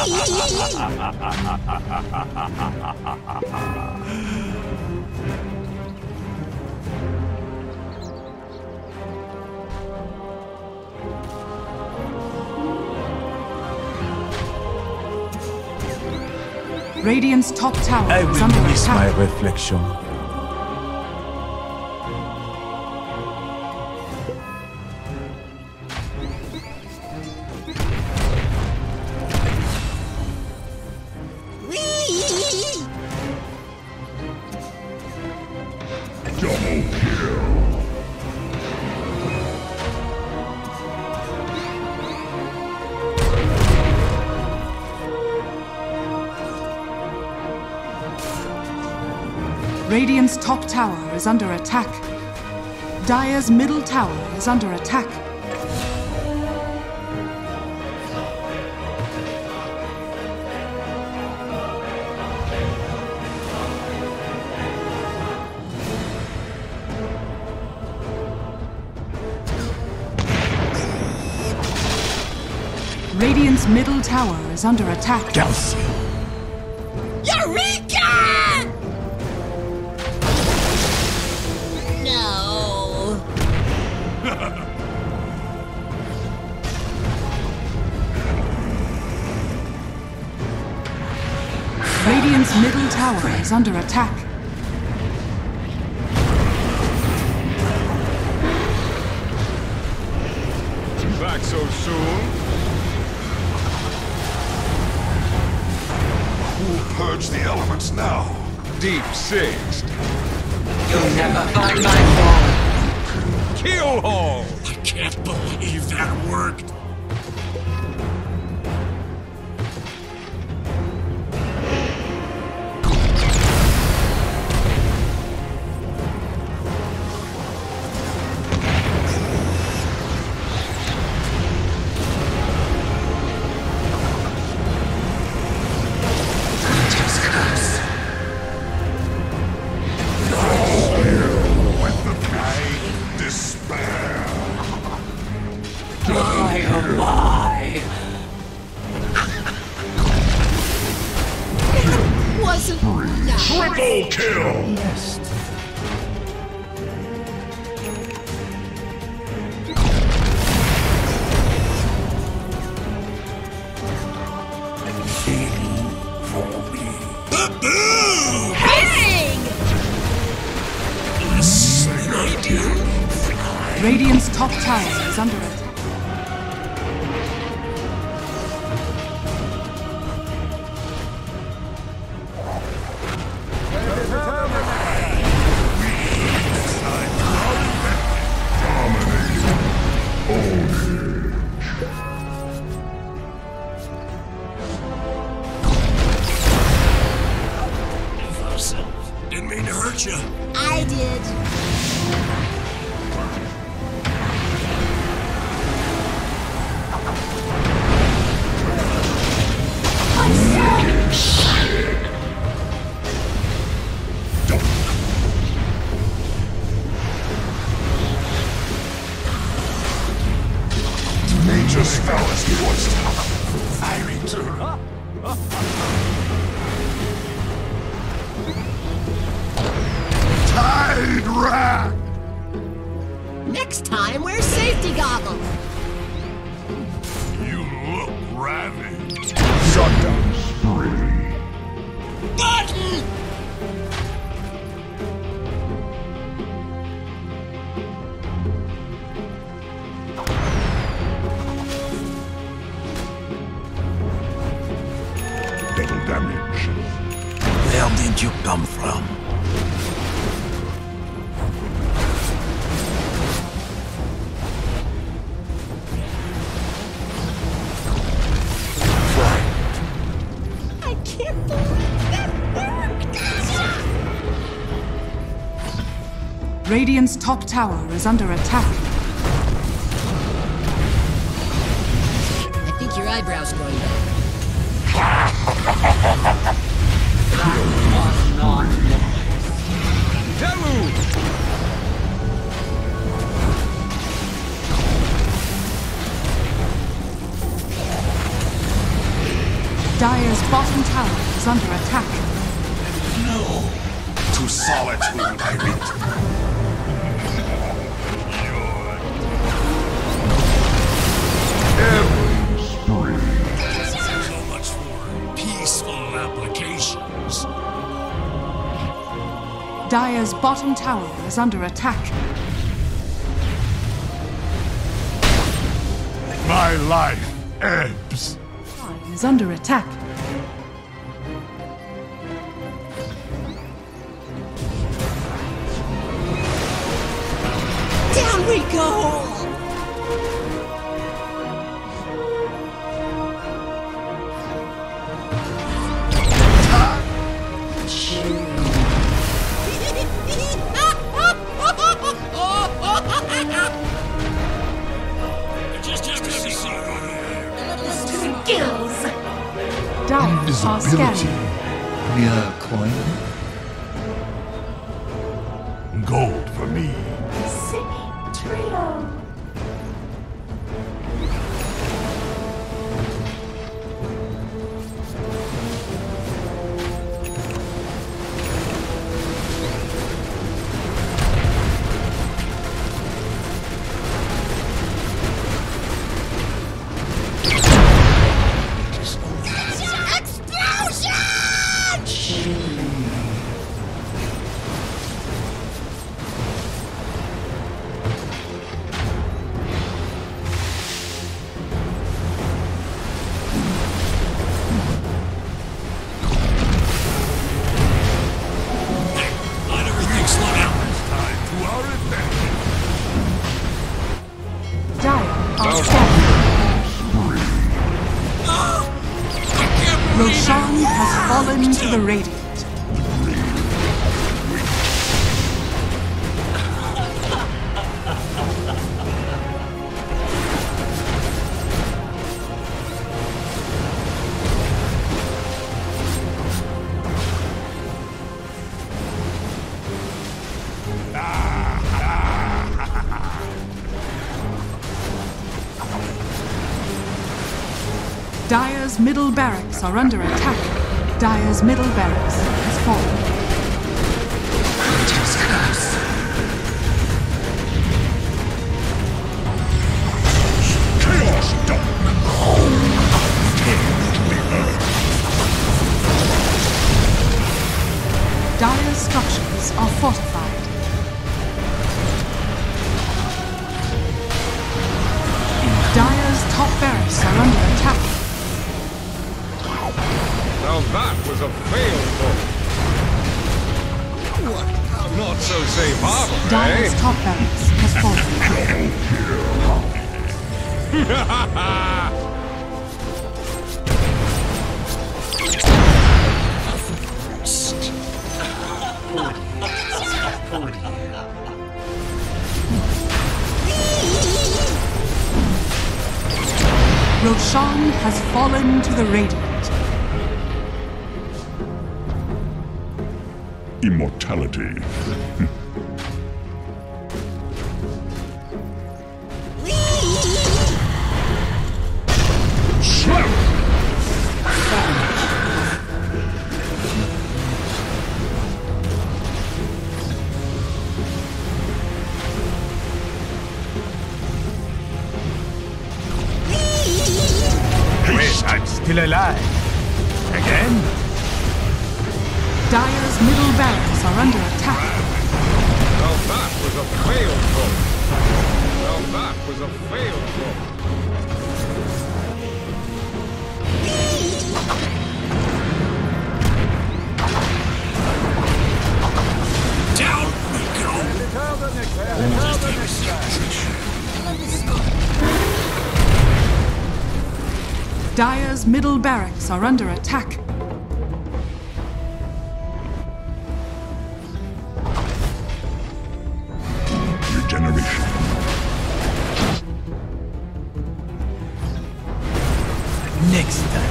Radiant's top tower I is under will miss my attack. reflection. Radiant's top tower is under attack. Dire's middle tower is under attack. Radiant's middle tower is under attack. Calcium. Eureka! No. Radiant's middle tower is under attack. Back so soon? Who'll purge the elements now? Deep sixth. You'll never find my ball. Kill Hall! I can't believe that worked. Triple kill! Yes. Bang! Radiant's top tower is under attack. Didn't mean to hurt you. I did. Major spell is forced. Firing turn. Tide Rat! Next time, wear safety goggles. You look ravaged. Shutdown spree. Button! Double damage. Where did you come from? I can't believe that worked! Radiant's top tower is under attack. I think your eyebrow's going back. Deluge! Dire's bottom tower is under attack. To solitude I return. Every spree. So much for peaceful applications. Dire's bottom tower is under attack. My life ebbs. Is under attack. Down we go! Dire are Invisibility. scanning. Via coin? Gold for me. Roshan has fallen to the Radiant. Dire's middle barracks are under attack. Dire's middle barracks has fallen. Chaos Dawn. Dire's structures are fortified. Dire's top barracks are under attack. Now that was a failed vote. What? Not so safe harbor, Dire's eh? top barracks has fallen. Roshan has fallen to the Radiant. Immortality. I'm still alive. Again? Dire's middle barracks are under attack. Now that was a failed vote. Now that was a failed vote. Down we go. Dire's middle barracks are under attack. Regeneration. Next time.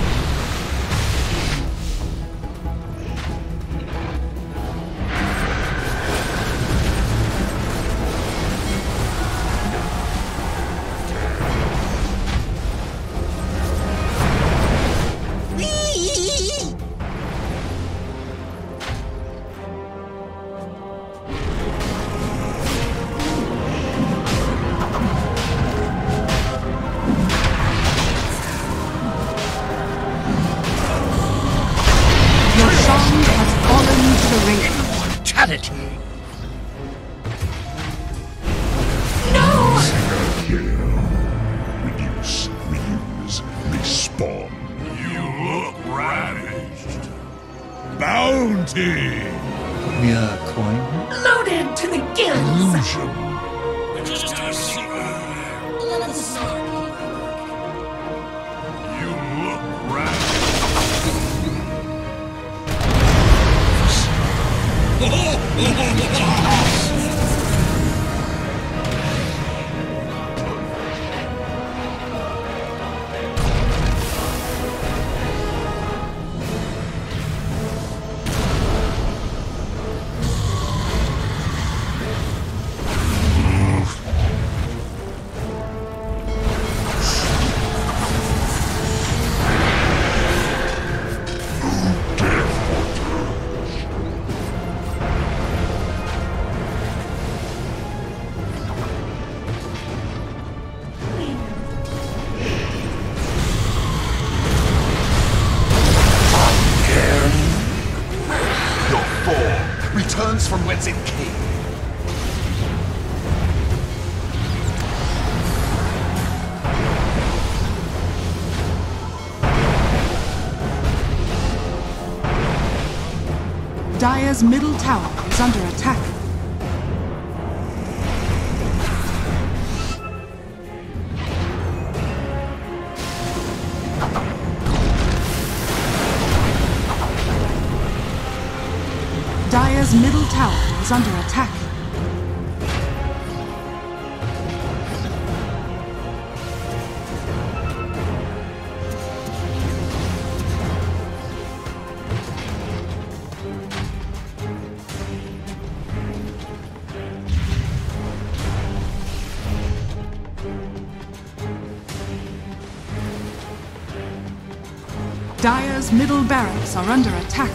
Immortality. Kill. Reduce. Reuse. Respawn. You look ravaged. Bounty! Mere coin. Loaded to the gills! Illusion. Just a secret. Let us start. You look ravaged. Your form returns from whence it came. Dire's middle tower is under attack. Dire's middle tower is under attack. Dire's middle barracks are under attack.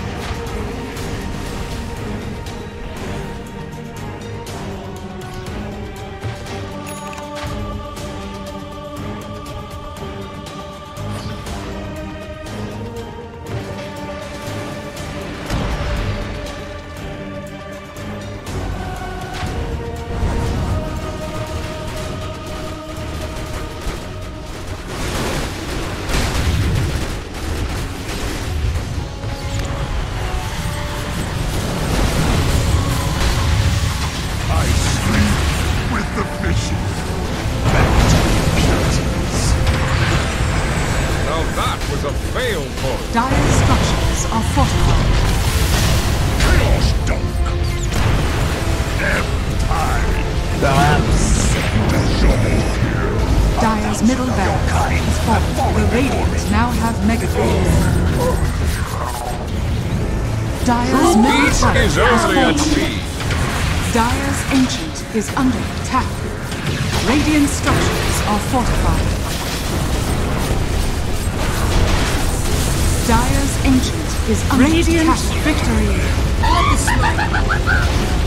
A failed vote. Dire structures are fortified. Chaos dunk. Empire. Dire's middle barracks is fallen. The Radiant now have mega creeps. Dire's middle Peace tower is is only fallen. achieved. Dire's ancient is under attack. Radiant structures are fortified. Dire's ancient is under attack. Victory! Let the smoke.